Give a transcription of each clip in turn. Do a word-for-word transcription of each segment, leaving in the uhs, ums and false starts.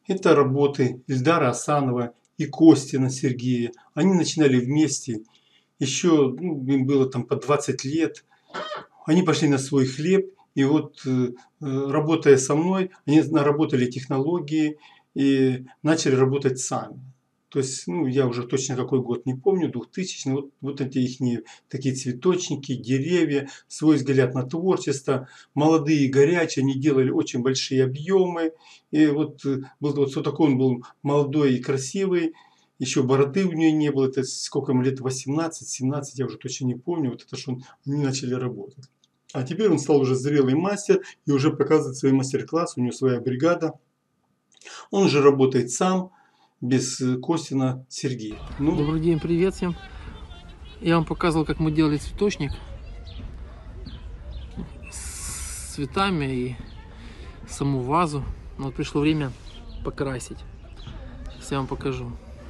Это работы Ильдара Асанова и Костина Сергея. Они начинали вместе. Еще ну, им было там по двадцать лет. Они пошли на свой хлеб. И вот э, работая со мной, они наработали технологии и начали работать сами. То есть, ну, я уже точно какой год не помню, двухтысячный, вот, вот эти их такие цветочники, деревья, свой взгляд на творчество, молодые, горячие, они делали очень большие объемы. И вот, был, вот, вот такой он был молодой и красивый, еще бороды у нее не было, это сколько ему лет, восемнадцать-семнадцать, я уже точно не помню, вот это что он, они начали работать. А теперь он стал уже зрелый мастер и уже показывает свои мастер-классы, у него своя бригада. Он же работает сам, без Костина Сергея. Ну... Добрый день, привет всем. Я вам показывал, как мы делали цветочник с цветами и саму вазу. Но вот пришло время покрасить. Сейчас я вам покажу.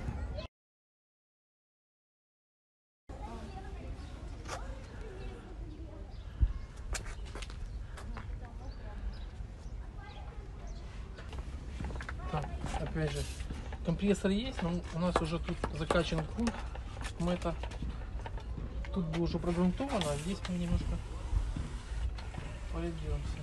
Так, опять же. Компрессор есть, но у нас уже тут закачан грунт. Мы это тут было уже прогрунтовано, а здесь мы немножко пройдемся.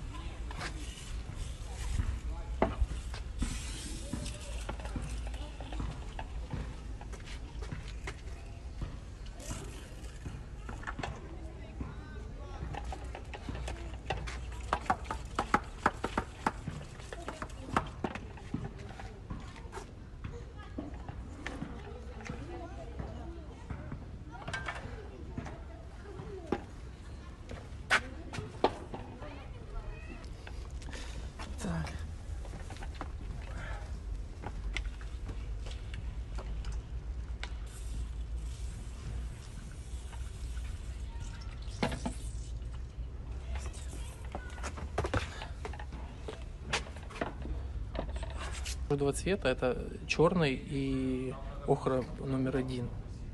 Два цвета, это черный и охра номер один.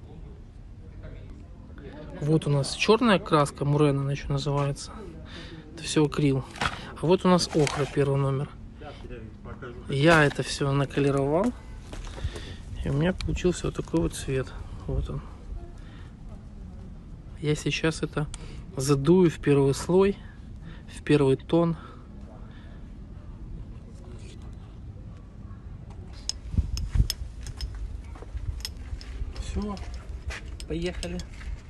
Вот у нас черная краска, мурена она еще называется. Это все акрил. А вот у нас охра первый номер. Я это все наколеровал. И у меня получился вот такой вот цвет. Вот он. Я сейчас это задую в первый слой, в первый тон. Все, поехали.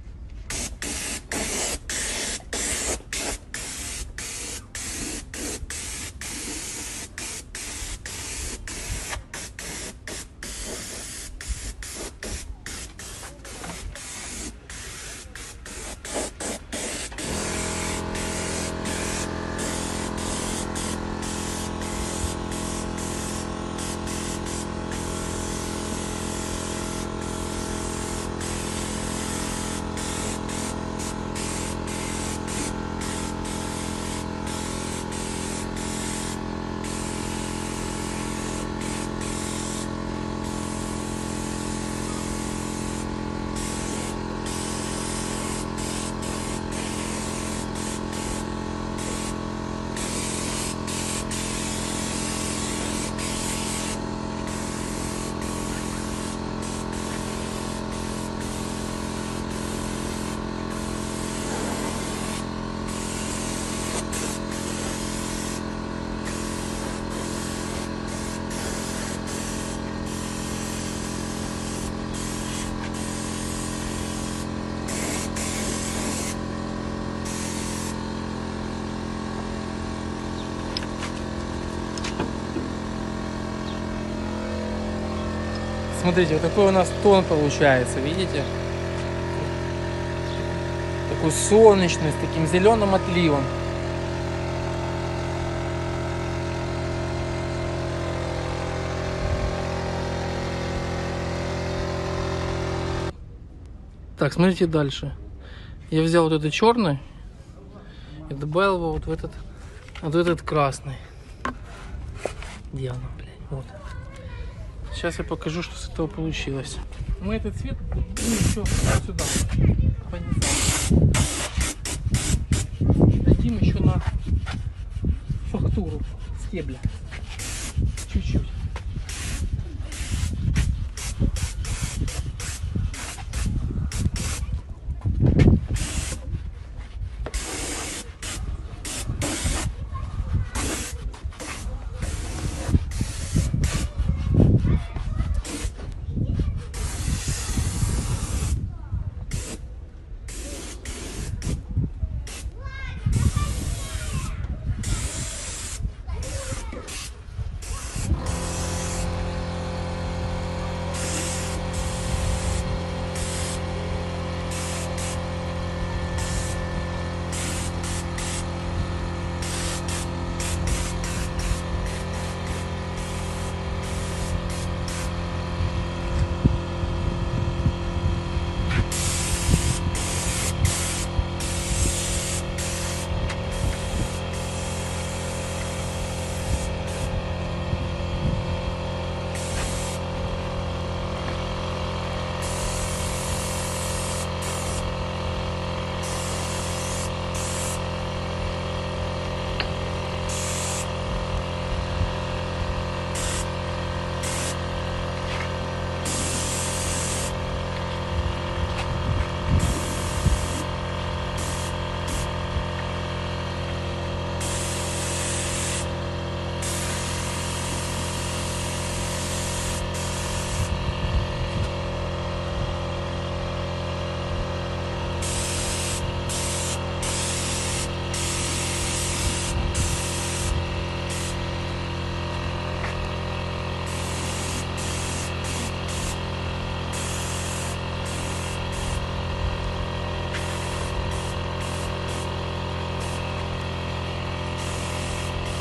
Смотрите, вот такой у нас тон получается, видите? Такой солнечный, с таким зеленым отливом. Так, смотрите дальше. Я взял вот этот черный и добавил его вот в этот, вот в этот красный. Где оно, блядь? Вот. Сейчас я покажу, что с этого получилось. Мы этот цвет ну, еще сюда понесем. Дадим еще на фактуру стебля. Чуть-чуть.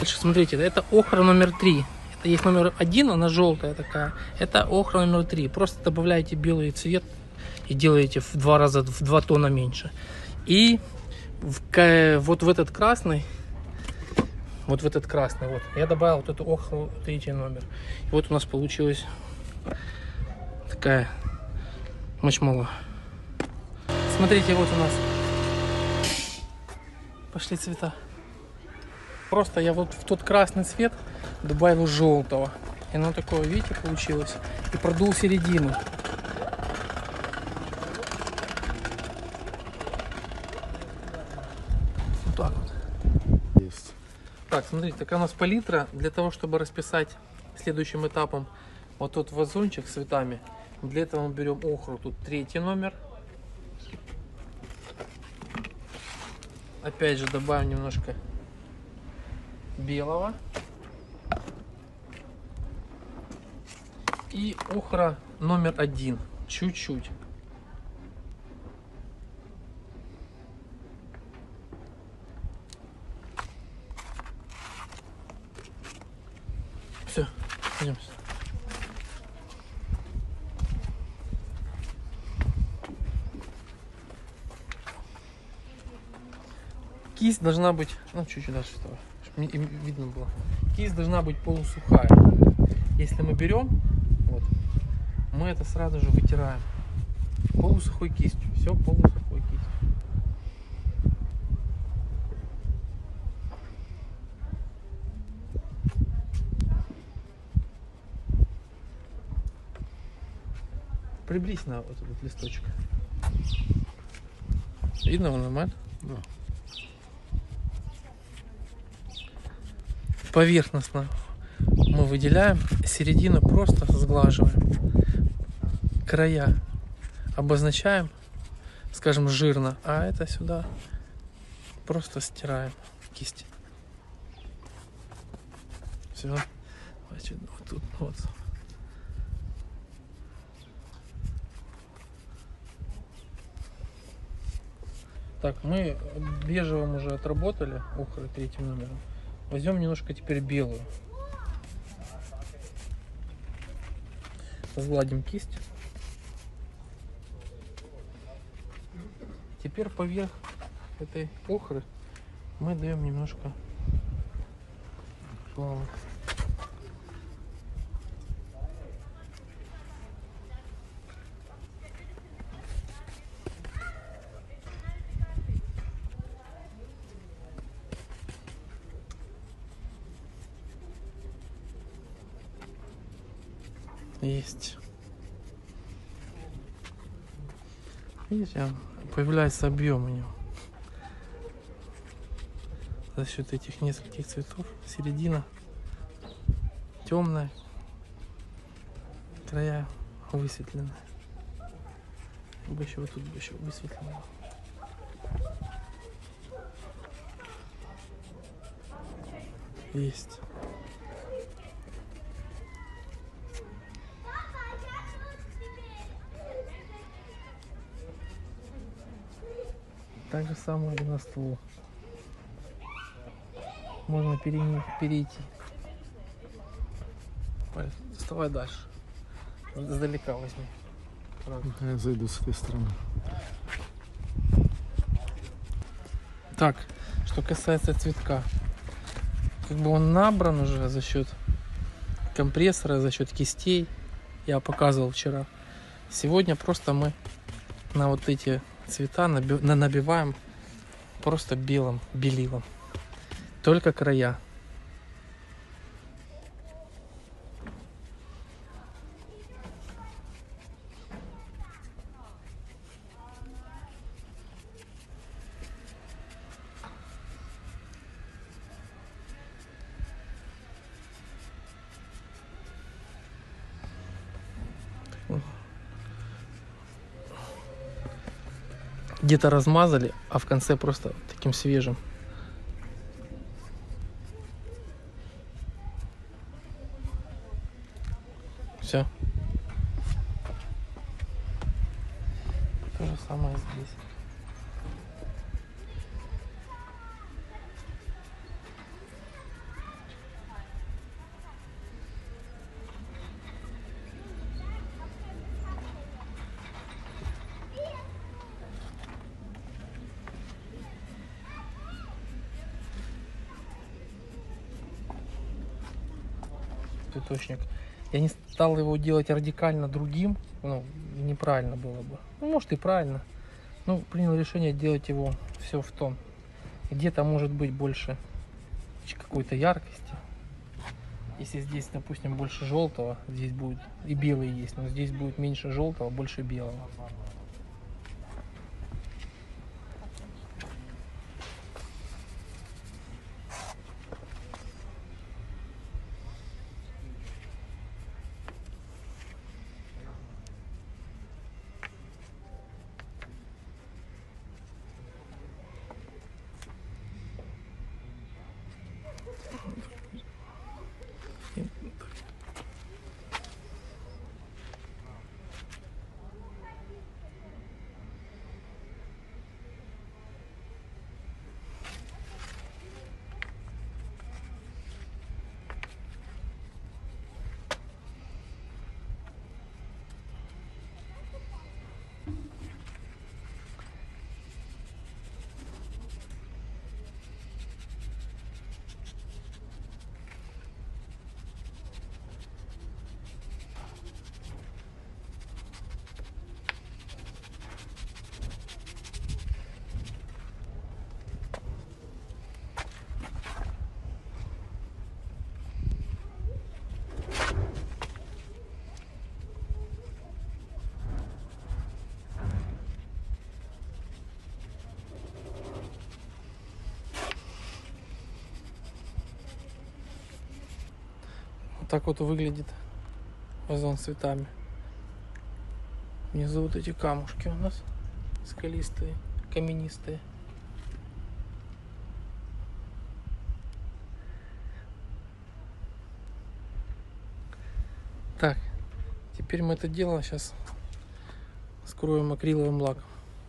Дальше, смотрите, это охра номер три. Это есть номер один, она желтая такая. Это охра номер три. Просто добавляете белый цвет и делаете в два раза, в два тона меньше. И в, вот в этот красный, вот в этот красный, вот, я добавил вот эту охру, третий номер. И вот у нас получилась такая мочмала. Смотрите, вот у нас пошли цвета. Просто я вот в тот красный цвет добавил желтого. И оно такое, видите, получилось. И продул середину. Вот так вот. Есть. Так, смотрите, такая у нас палитра. Для того, чтобы расписать следующим этапом вот тот вазончик с цветами. Для этого мы берем охру. Тут третий номер. Опять же добавим немножко белого. И охра номер один. Чуть-чуть. Все, идем. Кисть должна быть, ну чуть-чуть дальше вставай, чтобы мне видно было. Кисть должна быть полусухая. Если мы берем, вот, мы это сразу же вытираем полусухой кистью. Все полусухой кистью. Приблизь на вот этот листочек. Видно его нормально? Да. Поверхностно мы выделяем, середину просто сглаживаем, края обозначаем, скажем, жирно, а это сюда просто стираем кисть. Все, значит, вот тут вот. Так, мы бежевым уже отработали, охрой третьим номером. Возьмем немножко теперь белую. Сгладим кисть. Теперь поверх этой охры мы даем немножко плавок. Есть. Видите, появляется объем у него за счет этих нескольких цветов. Середина темная, края высветленные. Бы еще вот тут бы еще высветлено. Есть. Так же самое и на ствол. Можно перейти. перейти. Вставай дальше. Сдалека возьми. Я зайду с этой стороны. Так, что касается цветка. Как бы он набран уже за счет компрессора, за счет кистей. Я показывал вчера. Сегодня просто мы на вот эти цвета набиваем просто белым белилом. Только края. Где-то размазали, а в конце просто таким свежим. Все. То же самое здесь. цветочник. Я не стал его делать радикально другим, ну, неправильно было бы. Ну, может и правильно. Ну, принял решение делать его все в тон. Где-то может быть больше какой-то яркости. Если здесь, допустим, больше желтого, здесь будет и белый есть, но здесь будет меньше желтого, больше белого. Вот так вот выглядит вазон с цветами. Внизу вот эти камушки у нас скалистые, каменистые. Так, теперь мы это дело сейчас скроем акриловым лаком.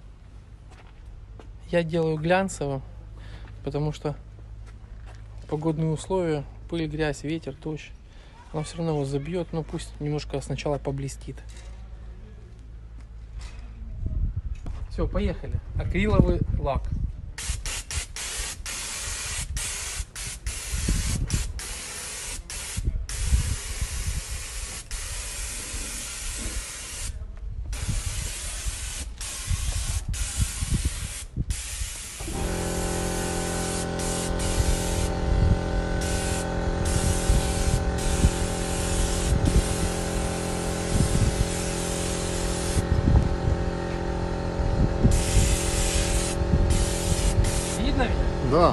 Я делаю глянцевым, потому что погодные условия, пыль, грязь, ветер, дождь, он все равно его забьет, но пусть немножко сначала поблестит. Все, поехали. Акриловый лак. Видно меня? Да.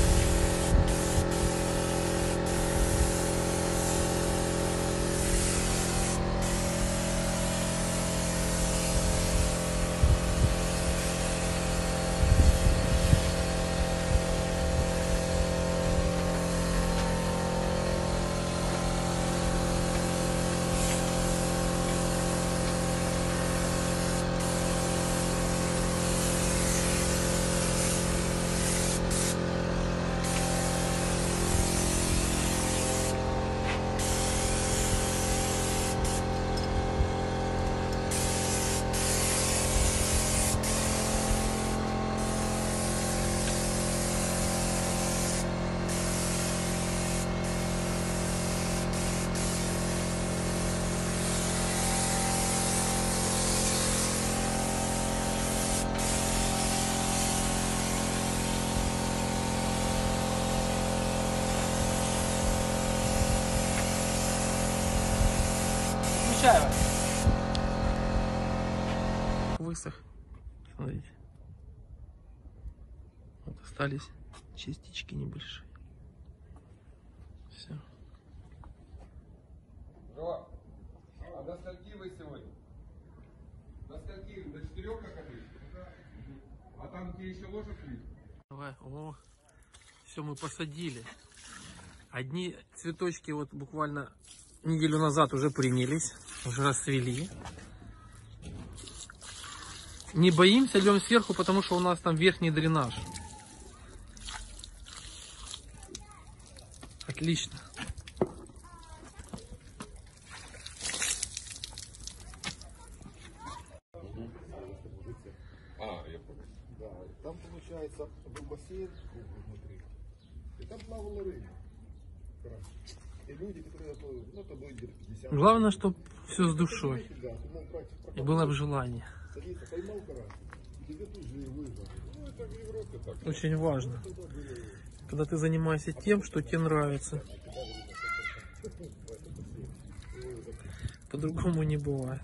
Включаю. Высох. Смотрите. Вот остались частички небольшие. Все. Жо, а до скольки вы сегодня? До скольки? До четырех, как обычно? А там где еще ложек есть? Давай. О, все, мы посадили. Одни цветочки вот буквально неделю назад уже принялись, уже расцвели. Не боимся, льем сверху, потому что у нас там верхний дренаж. Отлично. А, я понял. Да, там получается был бассейн внутри, и там плавала рыба. Красиво. И люди, которые, ну, это будет где-то пятьдесят. Главное, чтобы все с душой. Да, ну, практика И было бы желание. садится, поймал карась, и тебе тут же и выжил. Ну, это в Европе так. Очень важно. Когда ты занимаешься тем, что тебе нравится. По-другому не бывает.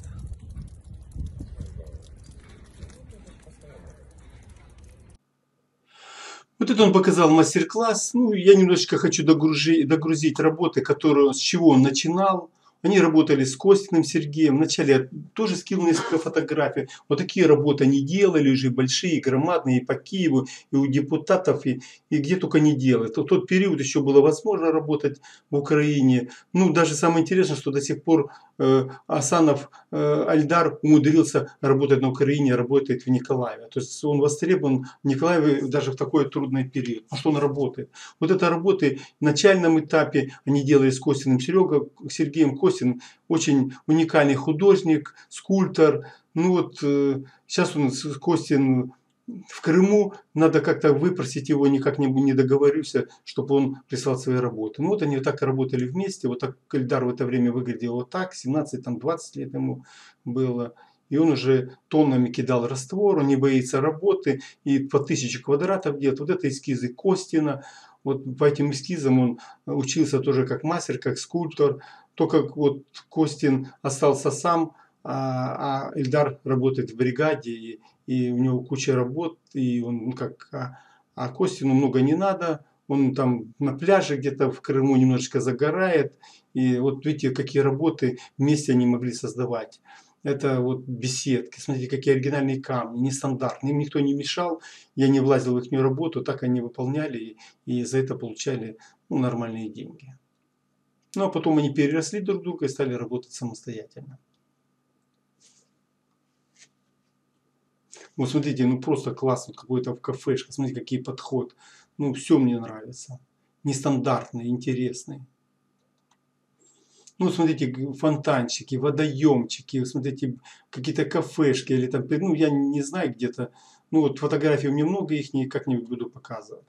Вот это он показал мастер-класс. Ну, я немножечко хочу догрузить, догрузить работы, которые, с чего он начинал. Они работали с Костиным Сергеем. Вначале я тоже скинул несколько фотографий. Вот такие работы они делали, уже большие, громадные, и по Киеву, и у депутатов, и, и где только не делают. В тот период еще было возможно работать в Украине. Ну, даже самое интересное, что до сих пор э, Асанов э, Альдар умудрился работать на Украине, работает в Николаеве. То есть он востребован в Николаеве даже в такой трудный период. А что он работает? Вот это работы в начальном этапе они делали с Костиным Серега, Сергеем. Костин очень уникальный художник, скульптор. Ну вот э, сейчас он, Костин, в Крыму, надо как-то выпросить его, никак не, не договорился, чтобы он прислал свои работы. Ну вот они вот так и работали вместе, вот так Эльдар в это время выглядел вот так, семнадцать-двадцать лет ему было. И он уже тоннами кидал раствор, он не боится работы, и по тысяче квадратов делает. Вот это эскизы Костина. Вот по этим эскизам он учился тоже как мастер, как скульптор. То, как вот Костин остался сам, а, а Эльдар работает в бригаде, и, и у него куча работ, и он ну, как, а, а Костину много не надо, он там на пляже где-то в Крыму немножечко загорает, и вот видите, какие работы вместе они могли создавать. Это вот беседки, смотрите, какие оригинальные камни, нестандартные, им никто не мешал, я не влазил в их работу, так они выполняли, и, и за это получали ну, нормальные деньги. Ну, а потом они переросли друг друга и стали работать самостоятельно. Вот смотрите, ну просто классно, какой-то в кафешке. Смотрите, какие подход. Ну, все мне нравится. Нестандартный, интересный. Ну, смотрите, фонтанчики, водоемчики, смотрите, какие-то кафешки или там, ну, я не знаю где-то. Ну, вот фотографий у меня много, их не как-нибудь буду показывать.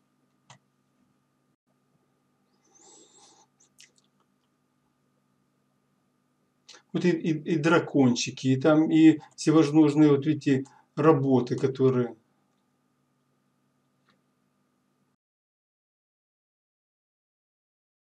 Вот и, и, и дракончики, и там и всевозможные, вот видите, работы, которые